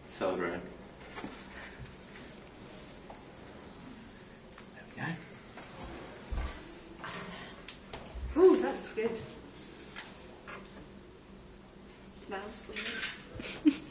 Celebrate. There we go. Ooh, that looks good. Smells good.